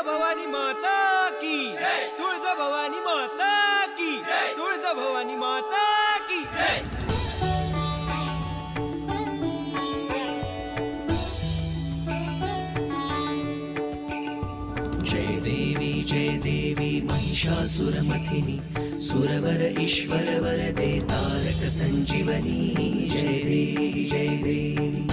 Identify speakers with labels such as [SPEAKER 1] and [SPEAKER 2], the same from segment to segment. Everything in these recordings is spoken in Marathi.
[SPEAKER 1] भवानी माता की जय, तुळजाभवानी माता की जय, तुळजाभवानी माता की जय।
[SPEAKER 2] जय देवी महिषासुरमथिनी, सुरवर ईश्वर वरदे तारक संजीवनी। जय देवी जय देवी।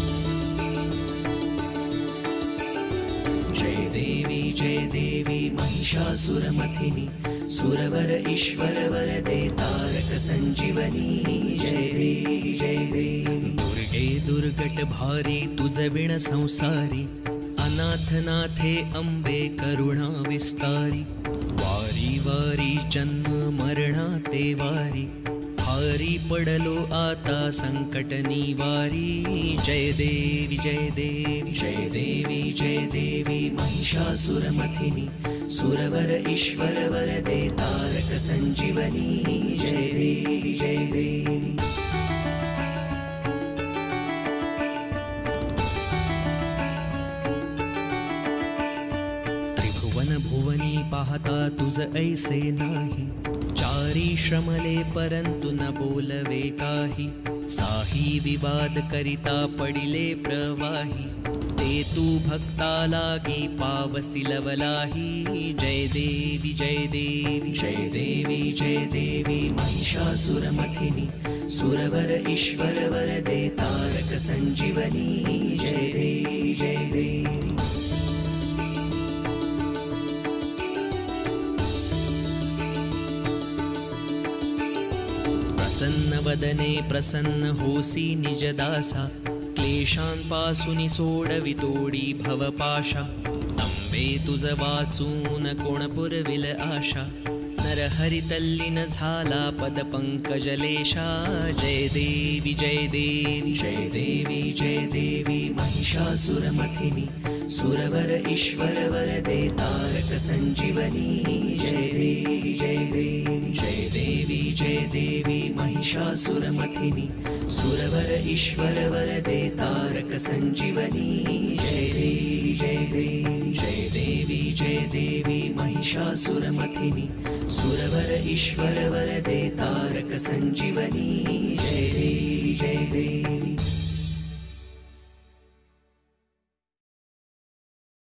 [SPEAKER 2] जय देवी महिषासुरमथिनी, सुरवर ईश्वर वरदे तारक संजीवनी। जय देवी जय देवी। दुर्गे दुर्गट भारी तुझ विण संसारी, अनाथ नाथे अंबे करुणा विस्तारी। वारी वारी जन्म मरणा ते वारी, भारी पडलो आता संकट निवारी। जय देवी जय देवी। जय देवी महिषासुरमथिनी, सुरवर ईश्वर वरदे तारक संजीवनी। जय देवी जय देवी। भुवनी पाहता तुझ ऐसे नाही, चारी श्रमले परंतु न बोलवे काही। साही विवाद करिता पडिले प्रवाही, ते तू भक्ता लागी पावसी लवलाही। जय देवी जय देवी। जय देवी महिषासुरमथिनी, सुरवर ईश्वर वरदे तारक संजीवनी। जय देवी जय देवी। प्रसन्न वदने प्रसन्न होसी निजदासा, क्लेशांपासून सोडवितोडी भवपाशा। अंबे तुझ वाचून कोण पुरविल आशा, नरहरि तल्लीन झाला पद पंकजलेशा। जय देवी जय देवी। जय देवी महिषासुरमथिनी, सुरवर ईश्वर वरदे तारक संजीवनी। जय देवी जय देवी। जय देवी महिषासुरमथिनी, सुरवर ईश्वर वरदे तारक संजीवनी। जय देवी जय देवी। जय देवी महिषासुरमथिनी, सुरवर ईश्वर वरदे तारक संजीवनी। जय देवी जय देवी।